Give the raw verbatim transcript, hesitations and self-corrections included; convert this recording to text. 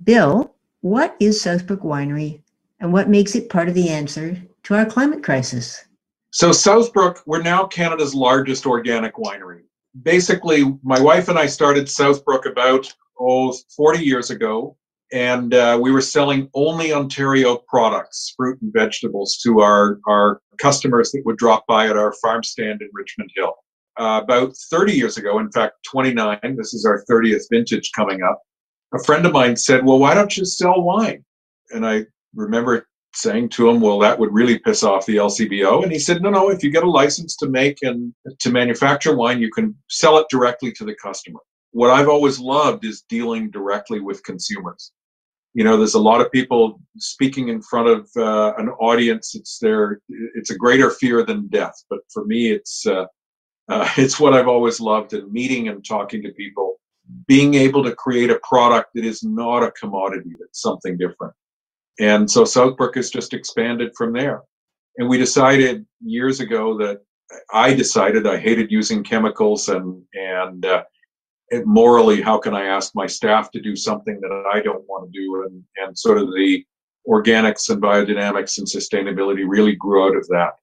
Bill, what is Southbrook Winery and what makes it part of the answer to our climate crisis? So Southbrook, we're now Canada's largest organic winery. Basically, my wife and I started Southbrook about, oh, forty years ago, and uh, we were selling only Ontario products, fruit and vegetables, to our, our customers that would drop by at our farm stand in Richmond Hill. Uh, about thirty years ago, in fact, twenty-nine, this is our thirtieth vintage coming up, a friend of mine said, well, why don't you sell wine? And I remember saying to him, well, that would really piss off the L C B O. And he said, no, no, if you get a license to make and to manufacture wine, you can sell it directly to the customer. What I've always loved is dealing directly with consumers. You know, there's a lot of people speaking in front of uh, an audience. It's their, it's a greater fear than death. But for me, it's, uh, uh, it's what I've always loved, and meeting and talking to people, being able to create a product that is not a commodity, that's something different. And so Southbrook has just expanded from there. And we decided years ago that I decided I hated using chemicals, and, and, uh, and morally, how can I ask my staff to do something that I don't want to do? And, and sort of the organics and biodynamics and sustainability really grew out of that.